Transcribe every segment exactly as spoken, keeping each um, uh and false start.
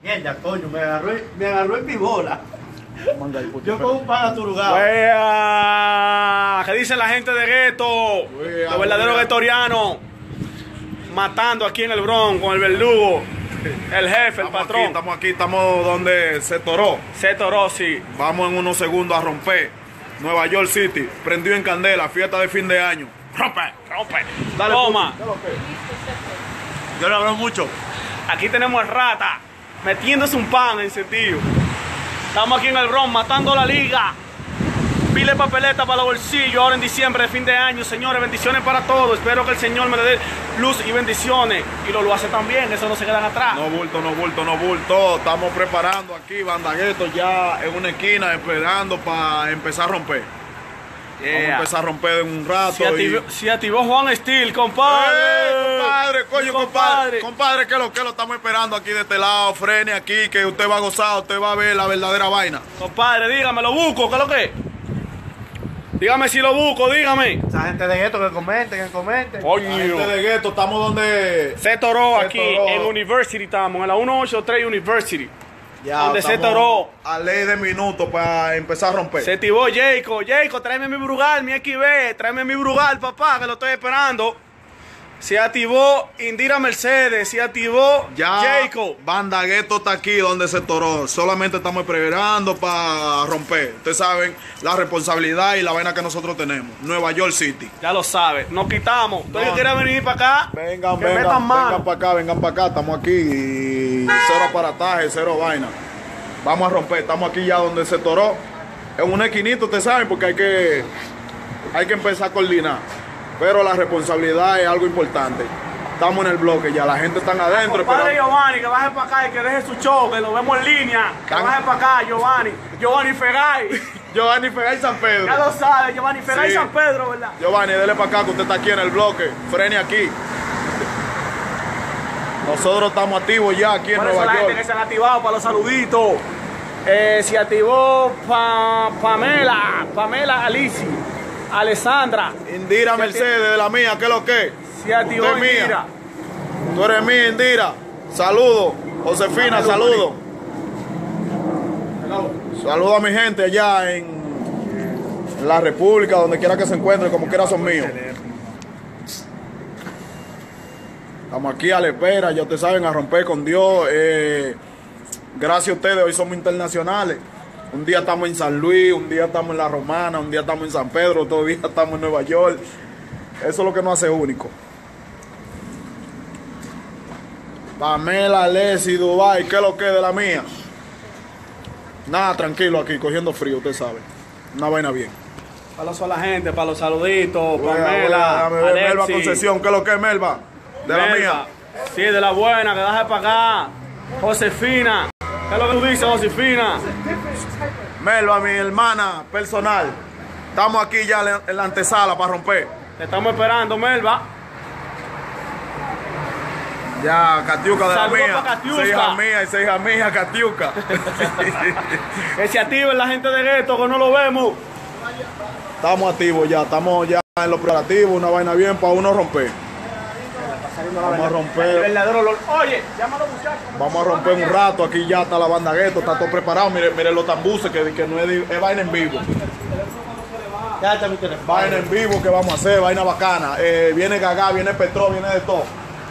Mierda, coño, me agarró, me agarró en mi bola. Yo con un pan aturugado. ¡Wea! ¿Qué dice la gente de Gueto? Los verdaderos guetorianos. Matando aquí en el Bronx con el verdugo. El jefe, el Estamos patrón. Aquí, estamos aquí, estamos donde se toró. Se toró, sí. Vamos en unos segundos a romper. Nueva York City, prendió en candela, fiesta de fin de año. ¡Rompe! Rompe. Toma. Yo no hablo mucho. Aquí tenemos el Rata metiéndose un pan encendido. Estamos aquí en el Bronx matando la liga. Pile papeleta para los bolsillos ahora en diciembre de fin de año. Señores, bendiciones para todos. Espero que el Señor me dé luz y bendiciones. Y lo, lo hace también, eso no se quedan atrás. No bulto, no bulto, no bulto. Estamos preparando aquí Bandagueto ya en una esquina esperando para empezar a romper. Yeah. Vamos a empezar a romper en un rato. Si activó, y... si activó Juan Steel, compadre. ¡Eh, compadre! Coño, compadre. Compadre. Compadre, que lo que lo estamos esperando aquí de este lado. Frene aquí, que usted va a gozar, usted va a ver la verdadera vaina. Compadre, dígame, lo busco, ¿qué es lo que es? Dígame si lo busco, dígame. Esa gente de Gueto que comente, que comente. Coño. La gente de Gueto, estamos donde... Se toró Se aquí toró. en University, estamos en la ciento ochenta y tres University. Ya, donde se estamos toró. a ley de minutos para empezar a romper. Se activó Jacob. Jacob, tráeme mi Brugal, mi X B. Tráeme mi Brugal, papá, que lo estoy esperando. Se activó Indira Mercedes. Se activó Ya Jacob. Bandagueto está aquí donde se toró. Solamente estamos esperando para romper. Ustedes saben la responsabilidad y la vaina que nosotros tenemos. Nueva York City. Ya lo sabe. Nos quitamos. ¿Tú No. quieres venir para acá? Vengan, que vengan, metan mano. vengan para acá, vengan para acá. Estamos aquí. Y cero aparataje, cero vaina. Vamos a romper. Estamos aquí ya donde se toró. En un esquinito, ustedes saben, porque hay que, hay que empezar a coordinar. Pero la responsabilidad es algo importante. Estamos en el bloque ya, la gente está adentro. Padre Esperando. Giovanni, que baje para acá y que deje su show, que lo vemos en línea. Que Tan- baje para acá, Giovanni. Giovanni Fegay. Giovanni Fegay San Pedro. Ya lo sabe, Giovanni Fegay Sí. San Pedro, ¿verdad? Giovanni, dele para acá que usted está aquí en el bloque. Frene aquí. Nosotros estamos activos ya aquí en Por eso Nueva la gente que York. se han activado para los saluditos. Eh, se activó pa Pamela, Pamela Alici, Alessandra. Indira Se Mercedes de la mía, ¿qué es lo que? Se activó Usted es mía. Indira. Tú eres mía, Indira. Saludos. Josefina, saludos. Saludos a mi gente allá en, en la República, donde quiera que se encuentren, como quiera son míos. Estamos aquí a la espera, ya ustedes saben, a romper con Dios. Eh, gracias a ustedes, hoy somos internacionales. Un día estamos en San Luis, un día estamos en La Romana, un día estamos en San Pedro, otro día estamos en Nueva York. Eso es lo que nos hace único. Pamela, Leslie, Dubai, ¿qué es lo que es de la mía? Nada, tranquilo aquí, cogiendo frío, usted sabe. Una vaina bien. Para los a la gente, para los saluditos, Voy a- voy a- Pamela, déjame ver, Melba Alexis, Concesión, ¿qué es lo que es Melba? De la Melba. mía. Sí, de la buena, que baje para acá. Josefina. ¿Qué es lo que tú dices, Josefina? Melba, mi hermana personal. Estamos aquí ya en- en la antesala para romper. Te estamos esperando, Melba. Ya, Catiuca de Saludos la mía. pa' Catiuca. Esa hija mía, esa hija mía, Catiuca. Que se active la gente de Gueto, que no lo vemos. Estamos activos ya, estamos ya en los preparativos, una vaina bien para uno romper. Vamos a El romper, verdadero olor. Oye, llámalo muchachos. vamos a romper un rato, aquí ya está la banda Gueto, está todo preparado, miren, miren los tambuces, que, que no es, di- es vaina en vivo. Ya está mi teléfono. Vaina en vivo que vamos a hacer, vaina bacana. Eh, viene Gagá, viene Petro, viene de todo.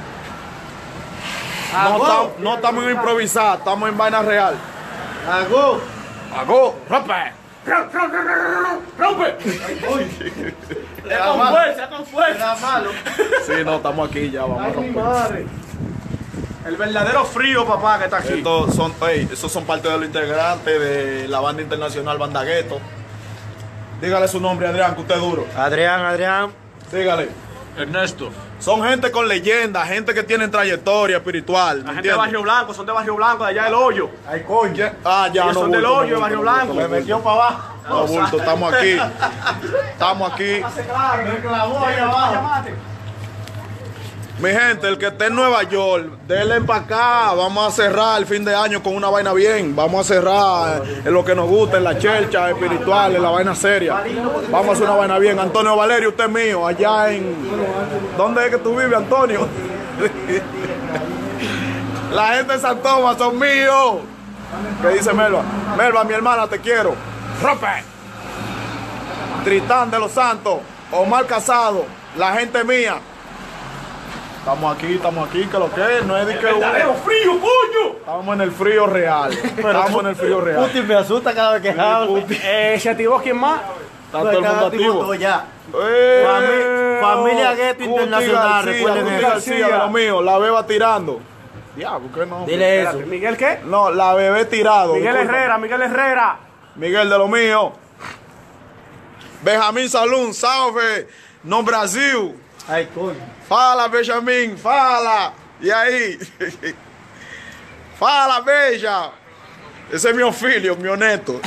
No, Agó. tam- no estamos en improvisar, estamos en vaina real. Agó. Hago. ¡Rompe! ¡Rompe! Es con fuerza, es con fuerza. Era malo. Sí, no, estamos aquí ya, vamos a Ay, mi romper. madre. El verdadero frío, papá, que está aquí. Estos son, ey, esos son parte de los integrantes de la banda internacional Banda Gueto. Dígale su nombre, Adrián, que usted es duro. Adrián, Adrián. Dígale. Ernesto. Son gente con leyenda, gente que tiene trayectoria espiritual. La ¿me gente de entiendes? Barrio Blanco, son de Barrio Blanco, de allá del hoyo. Ay, coño. Ah, ya, Ellos no son del bulto, hoyo, no de Barrio bulto, no Blanco. bulto, Me no metió para abajo. bulto. No bulto, estamos aquí. Estamos aquí. Me clavó ahí abajo. Mi gente, el que esté en Nueva York, denle para acá. Vamos a cerrar el fin de año con una vaina bien. Vamos a cerrar en lo que nos gusta, en la chercha espiritual, en la vaina seria. Vamos a hacer una vaina bien. Antonio Valerio, usted es mío, allá en... ¿Dónde es que tú vives, Antonio? La gente de San Tomás son míos. ¿Qué dice Melba? Melba, mi hermana, te quiero. ¡Rompe! Tritán de los Santos, Omar Casado, la gente mía. Estamos aquí, estamos aquí, que lo que es, no es de que... ¡Verdadero frío, coño! Estamos en el frío real. Estamos en el frío real. Putin me asusta cada vez que habla. Eh, ¿se activó quién más? Está todo el mundo activo. Ya. Eh, Fami- Familia Gueto Cuti Internacional, García, recuerden Cuti eso. García, de lo mío, la beba tirando. Diablo, ¿qué no? Dile eso. Espérate, ¿Miguel qué? No, la bebé tirado. Miguel disculpa. Herrera, Miguel Herrera. Miguel de lo mío. Benjamín Salum, salve. No Brasil. Ay, coño. Fala, Benjamin, fala. E aí? Fala, beija. Esse é meu filho, meu neto.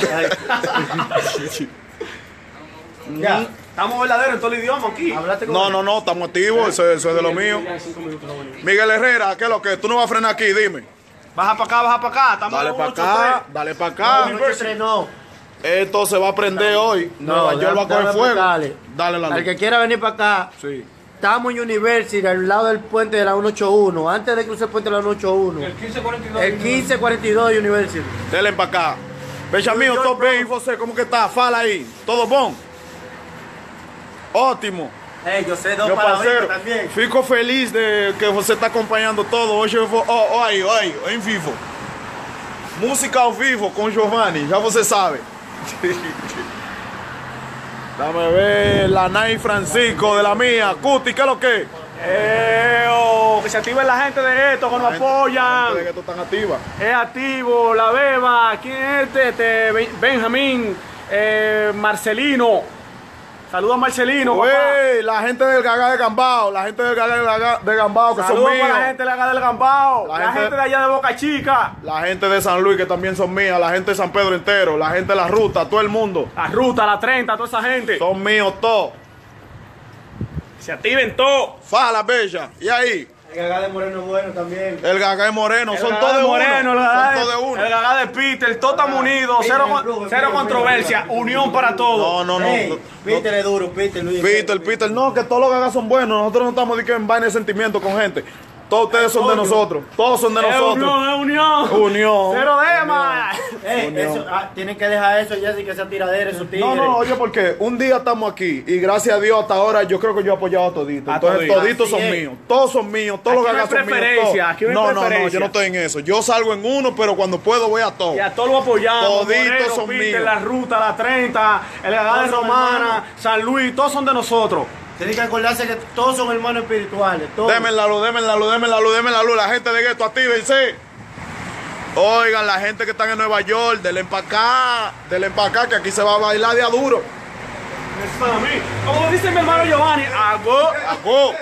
Ya. Estamos verdaderos en todo el idioma aquí. Hablaste con No, él. no, no, estamos activos, eso, eso es de lo mío. Miguel Herrera, ¿qué es lo que? ¿Tú no vas a frenar aquí? Dime. Baja para acá, baja para acá. Estamos Dale en para ocho acá, tres. dale para No, acá. anoche entrenó. Esto se va a prender hoy. Nueva York va a coger déjame fuego. explicarle. Dale la Al luz. que quiera venir para acá, Sí. estamos en University, al lado del puente de la ciento ochenta y uno. Antes de cruzar el puente de la ciento ochenta y uno. El quince cuarenta y dos. El quince cuarenta y dos de University. Dele para acá. Benjamin, Yo, yo, todo bro. bem? E você, como que tá? Fala aí. Todo bom? Ótimo. Hey, yo sé dos Meu para parceiro, también. fico feliz de que você está acompanhando todo. Hoje eu vou, ó, ó aí, ó aí, em vivo. Música ao vivo com Giovanni, já você sabe. Dame ver, la Nay Francisco de la mía. Cuti, ¿qué es lo que? Eh, oh, que se active la gente de esto, que nos La gente apoyan. de que tú están activa. Es activo, la beba. ¿Quién es este? Este, Ben- Benjamín, eh, Marcelino. Saludos a Marcelino, papá. Güey, la gente del Gaga de Gambao, la gente del Gaga de Gaga- de Gambao, que Saludos son para la míos. gente de la Gada del Gambao. La La, gente- gente de allá de Boca Chica. La gente de San Luis, que también son mías, la gente de San Pedro entero, la gente de la ruta, todo el mundo. La ruta, la treinta, toda esa gente. Son míos todos. Se activen todos. Fala, bella. Y ahí, El Gagá de Moreno es bueno también. el Gaga de Moreno, El son Gagá todos de Moreno, uno. el Gagá Son de- todos de uno. El Gagá de Peter, todos estamos unidos. Peter, Cero, el con- club, el cero club, el controversia. club. Unión para todos. No, no, no. Hey, no. Peter es duro, Peter, Luis. Peter, Peter, no, que todos los gagas son buenos. Nosotros no estamos de que en vaina de sentimiento con gente. Todos ustedes son de nosotros. Todos son de Es nosotros. unión, es unión. Unión. Cero demas. Ey, Unión. eso, ah, tienen que dejar eso, Jessy, que esa tiradera, esos tigres. No, no, oye, porque un día estamos aquí y gracias a Dios hasta ahora yo creo que yo he apoyado a toditos. A Entonces toditos. toditos son Así es. míos, todos son míos, todos los Aquí no hay gagas son míos. preferencia, todos. aquí no hay no, no, no, preferencia. yo no estoy en eso. Yo salgo en uno, pero cuando puedo voy a todo. Y a todos lo apoyamos. Toditos Moreno, son Peter, míos. la ruta, la treinta, el Gagá de Todos son Romana, hermanos. San Luis, todos son de nosotros. Tienen que acordarse que todos son hermanos espirituales. Todos. Deme la luz, deme la luz, deme la luz, deme la luz. La gente de Gueto, actívense. Oigan, la gente que están en Nueva York, denle para acá, denle para acá, que aquí se va a bailar de a duro. Eso es para mí. Como dice mi hermano Giovanni, hago. Acu.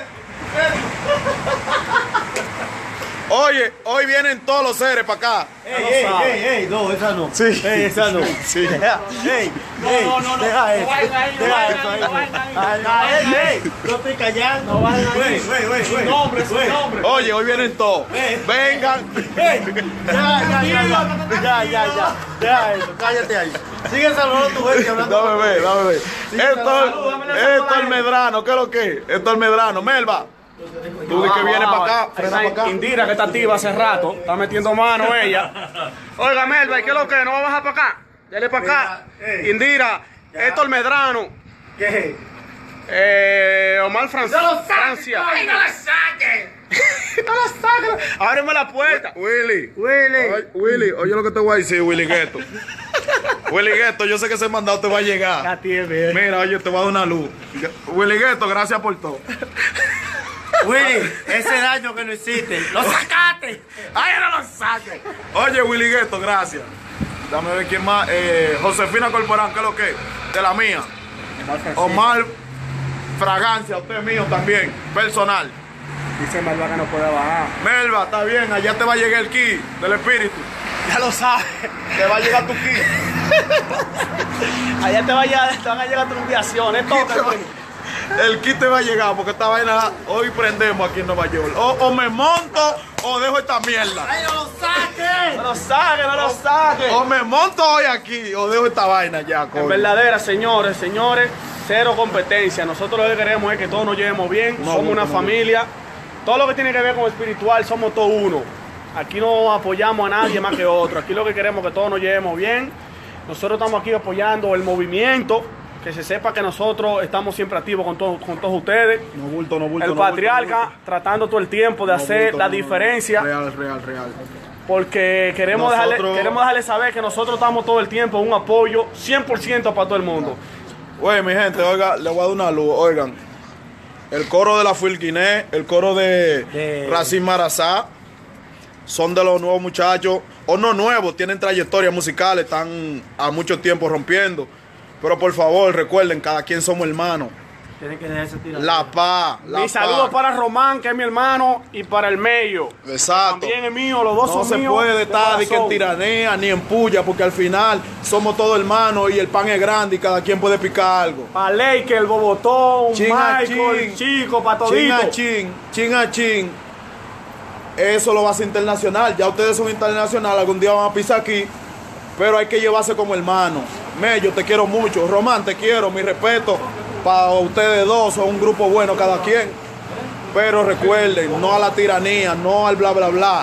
Oye, hoy vienen todos los seres para acá. Ey, lo ey, sabe. ey, ey, no, esa no. Sí. Ey, esa no. Sí. Deja, ey, No, ey, no, no, no. deja No eso. vayan ahí, no Deja vayan eso ahí, ahí. no vayan ahí. Ay, No ay, vayan ahí. ey, no estoy callando. No vayan ahí. Güey, güey, güey, Su güey. nombre, su Güey. nombre. Oye, hoy vienen todos. Ey. Vengan. Ey, ya, ya, ya, ya, ya, ya, ya, deja eso, cállate ahí. Sigue saludando a tu gente hablando. Dame ver, dame ver. Esto salud, dame la salud esto es ahí. el Medrano, ¿qué es lo que es? Esto es el Medrano. Melba, tú di que viene para acá, Ahí frena está para acá. Indira, que está activa hace rato, está metiendo mano ella. Oiga, Melba, ¿y qué es lo que? ¿No va a bajar para acá? Dale para acá. Mira, ey. Indira, Héctor Medrano, ¿Qué? eh, Omar Fran- ¡No lo saques, Francia. coño! ¡No la saquen! ¡No la saquen! Ábreme la puerta. Willy. Willy. Ay, Willy, oye lo que te voy a decir, Willy Gueto. Willy Gueto, yo sé que ese mandado te va a llegar. Ya tiene. Mira, oye, te voy a dar una luz. Willy Gueto, gracias por todo. Willy, ese daño que no hiciste, lo sacaste. ¡Ay, no lo saques! Oye, Willy Gueto, gracias. Dame ver quién más. Eh, Josefina Corporán, ¿qué es lo que es? De la mía. Omar Fragancia, usted es mío también, personal. Dice Melba que no puede bajar. Melba, está bien, allá te va a llegar el ki del espíritu. Ya lo sabes. Te va a llegar tu ki. Allá te, vaya, te van a llegar tus enviaciones. Toca, hermano. El kit te va a llegar porque esta vaina hoy prendemos aquí en Nueva York. O, o me monto o dejo esta mierda. ¡Ay, no lo saques! No lo saques, no lo saques. O me monto hoy aquí o dejo esta vaina ya, En coño. verdadera, señores, señores, cero competencia. Nosotros lo que queremos es que todos nos llevemos bien. No, somos no, una no, familia. Todo lo que tiene que ver con espiritual, somos todos uno. Aquí no apoyamos a nadie más que otro. Aquí lo que queremos es que todos nos llevemos bien. Nosotros estamos aquí apoyando el movimiento. Que se sepa que nosotros estamos siempre activos con, todo, con todos ustedes. No bulto, no bulto. El no patriarca bulto, no bulto. tratando todo el tiempo de No hacer bulto, la no, no, diferencia. Real, real, real. Porque queremos, Nosotros- dejarle, queremos dejarle saber que nosotros estamos todo el tiempo en un apoyo cien por ciento para todo el mundo. Oye, mi gente, oiga, le voy a dar una luz. Oigan, el coro de la Fulquiné, el coro de, De- Racing Marazá, son de los nuevos muchachos, o no nuevos, tienen trayectoria musical, están a mucho tiempo rompiendo. Pero por favor, recuerden, cada quien somos hermanos. Tienen que dejarse tirar. La paz, la Mi paz. saludo para Román, que es mi hermano, y para el Mello. Exacto. También es mío, los dos No son se míos. puede de estar ni que en corazón. tiranía ni en puya, porque al final somos todos hermanos y el pan es grande y cada quien puede picar algo. Para Leiker, el Bobotón, Chin a Michael, chin. Chico, para Chin a todito. chin, chin a chin. Eso lo va a hacer internacional. Ya ustedes son internacional, algún día van a pisar aquí, pero hay que llevarse como hermano. Mello, te quiero mucho. Román, te quiero, mi respeto para ustedes dos, son un grupo bueno cada quien. Pero recuerden, no a la tiranía, no al bla bla bla.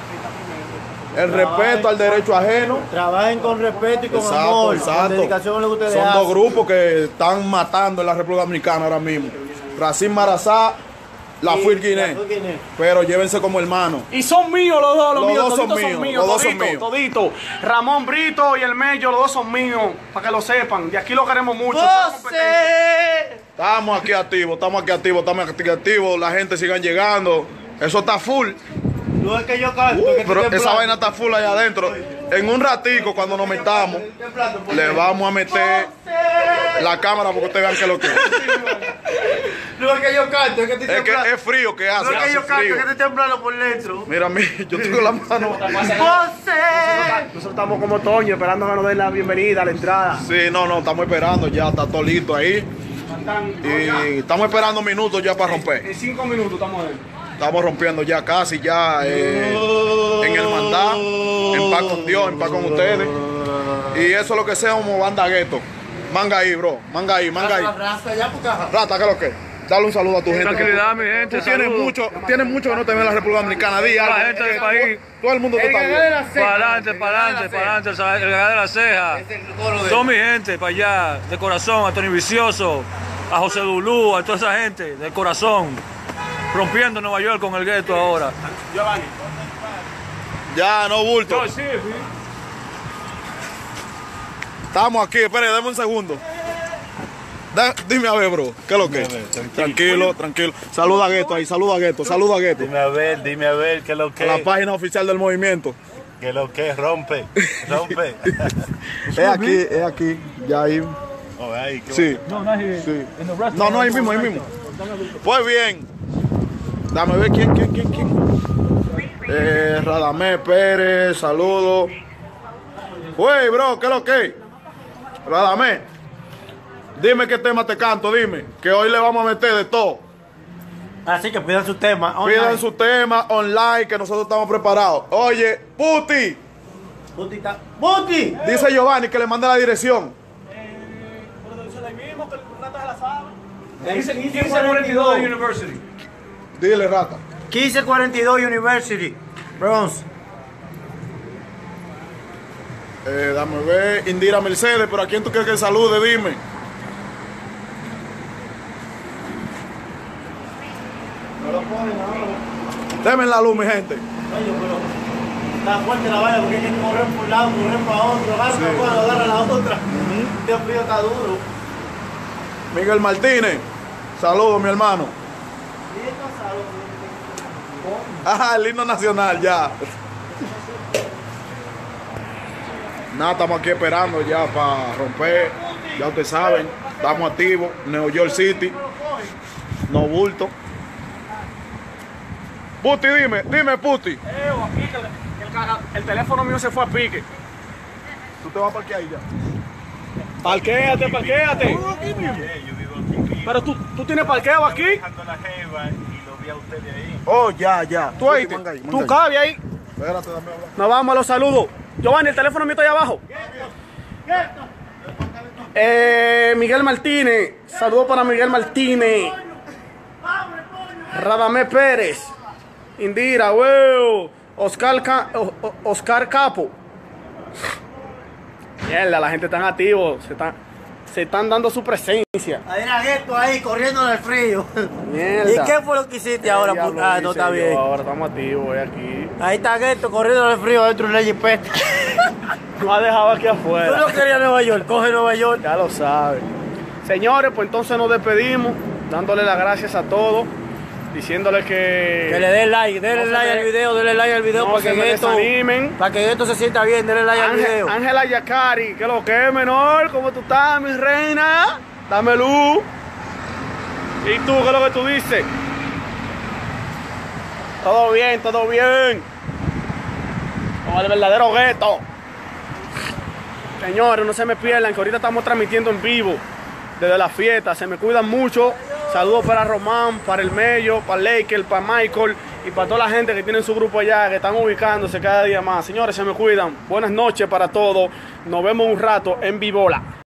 El respeto al derecho ajeno. Trabajen con respeto y con Exacto, amor, exacto. con dedicación a lo que ustedes Son hacen. dos grupos que están matando en la República Dominicana ahora mismo. Racing Marazá, la Y Fulquiné. la Fulquiné. Pero llévense como hermanos. Y son míos los dos, los, Los míos, dos son toditos míos, míos, los dos son todito, míos. todito. Ramón Brito y el Mello, los dos son míos, para que lo sepan. De aquí lo queremos mucho. somos competencia. ¡José! Estamos aquí activos, estamos aquí activos, estamos aquí activos. La gente sigan llegando. Eso está full. No es que yo canto, Uh, es que estoy pero esa temblando. vaina está full allá adentro. En un ratico, cuando nos metamos, Estoy temblando, por le dentro. vamos a meter la cámara porque ustedes vean que lo que es. No es que yo canto, es que estoy Es que temblando. es frío que hace. No es que hace yo canto, frío. es que estoy temblando por dentro. Mira a mí, yo tengo la mano. ¡José! Nosotros estamos como Toño, esperando que nos den la bienvenida a la entrada. Sí, no, no, estamos esperando ya, está todo listo ahí. Faltan- Y estamos esperando minutos ya para romper. En cinco minutos estamos ahí. Estamos rompiendo ya casi, ya eh, en hermandad, en paz con Dios, en paz con ustedes. Y eso es lo que sea como banda gueto. Manga ahí, bro, manga ahí, manga ahí. Raza ya, porque ajá. Rata, ¿qué es lo que? Dale un saludo a tu gente. Tranquilidad, mi gente. Tú tienes saludos. mucho, tienes mucho que no te ven en la República Dominicana. Di algo. La gente del país. Todo el mundo te está viendo. Para adelante, para adelante, para adelante. El ganar de la ceja. Son mi gente, para allá, de corazón. A Tony Vicioso, a José Dulú, a toda esa gente, de corazón. Rompiendo Nueva York con el gueto ahora. Giovanni. Ya, no bulto. No, sí, sí. Estamos aquí, espere, dame un segundo. Da- dime a ver, bro, ¿qué es lo que? Dime a ver, tranquilo. Tranquilo, tranquilo. Saluda a Gueto ahí, saluda a Gueto, saluda a Gueto. Dime a ver, dime a ver, ¿qué es lo A que la es? página oficial del movimiento. ¿Qué es lo que es? Rompe, rompe. Es aquí, es aquí, ya ahí. Oh, ahí, qué Sí, No, no, sí. No, no, ahí mismo, ahí mismo. Pues bien, dame ver quién, quién, quién, quién. Eh, Radamés Pérez, saludos. Güey, bro, ¿qué es lo que es? Radamés, dime qué tema te canto, dime, que hoy le vamos a meter de todo. Así que pidan su tema. online. Pidan su tema online, que nosotros estamos preparados. Oye, Puti, Butita. ¡Buti! dice Giovanni que le mande la dirección. quince cuarenta y dos University. Dile, Rata. quince cuarenta y dos University. Bronx. Eh, dame ver, Indira Mercedes, pero ¿a quién tú quieres que salude? Dime. Deme la luz, mi gente. Oye, pero está fuerte la vaina porque hay que correr por un lado, correr para otro, agarra Sí. una, agarra la otra. Este frío está duro. Miguel Martínez, saludos, mi hermano. Ah, el himno nacional, ya. Nada, estamos aquí esperando ya para romper. Ya ustedes saben, estamos activos. New York City, no bulto. Puti, dime, dime, Puti. Eh, aquí, que el, el caja- el teléfono mío se fue a pique. Tú te vas a parquear ahí ya. Parquéate, parquéate. yo vivo aquí. Pero tú, tú tienes parqueo aquí. Dejando la jeva y lo vi a ustedes ahí. Oh, ya, ya. Tú ahí, Manga ahí, manga tú ahí. cabes ahí. Espérate, dame hablar. Nos vamos a los saludos. Giovanni, el teléfono mío está ahí abajo. Eh, Miguel Martínez. Saludos para Miguel Martínez. Radamés Pérez. Indira, huevo. Oscar, Ca- o- o- Oscar Capo. Mierda, la gente está activo, se están, se están dando su presencia. Ahí era Gueto ahí corriendo en el frío. Mierda. ¿Y qué fue lo que hiciste ahora? ¿Qué diablo puta? Ah, no hice está yo? bien. Ahora estamos activos, voy aquí. Ahí está Gueto corriendo en el frío dentro de una jipeta. No ha dejado aquí Tú afuera. no querías Nueva York, coge Nueva York. Ya lo sabes. Señores, pues entonces nos despedimos, dándole las gracias a todos, diciéndole que... Que le den like, denle No se like me- al video, denle like al video no para, se que me Gueto, desanimen. para que Gueto se sienta bien, denle like al Ángel- video. Ángela Yacari, que lo que es, menor, ¿cómo tú estás, mi reina? Dame luz. ¿Y tú, qué es lo que tú dices? Todo bien, todo bien. Con el verdadero Gueto. Señores, no se me pierdan, que ahorita estamos transmitiendo en vivo desde la fiesta. Se me cuidan mucho. Saludos para Román, para el Mello, para Laker, para Michael y para toda la gente que tiene su grupo allá, que están ubicándose cada día más. Señores, se me cuidan. Buenas noches para todos. Nos vemos un rato en Vivola.